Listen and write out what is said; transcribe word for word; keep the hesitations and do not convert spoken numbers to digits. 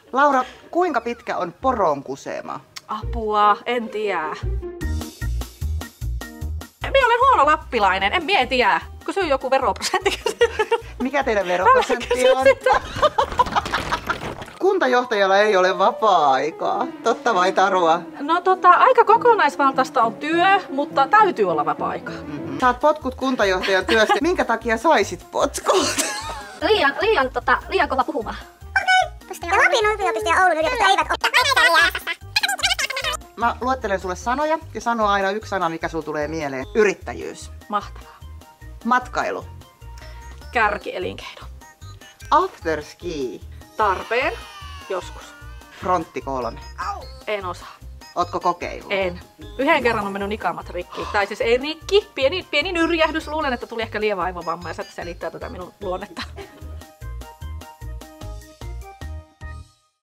Laura, kuinka pitkä on poron kusema? Apua, en tiedä. Minä olen huono lappilainen, en mie tiedä. Kysy joku veroprosentti. Mikä teidän veroprosentti on? Kuntajohtajalla ei ole vapaa-aikaa. Totta vai tarua? No tota, aika kokonaisvaltaista on työ, mutta täytyy olla vapaa-aikaa. Mm-hmm. Saat potkut kuntajohtajan työstä. Minkä takia saisit potkut? Liian, liian, tota, liian kova puhumaan. Okei. Okay. Lapin yliopisto ja Oulun yliopisto eivät ole. Mä luettelen sulle sanoja ja sano aina yksi sana, mikä sulle tulee mieleen. Yrittäjyys. Mahtavaa. Matkailu. Kärkielinkeino. Afterski. Tarpeen. Joskus. Frontti kolme. En osaa. Ootko kokeillut? En. Yhden kerran on mennyt nikamat rikki. Tai siis ei rikki. Pieni, pieni nyrjähdys. Luulen, että tuli ehkä lievä aivovamma ja se selittää tätä minun luonnetta.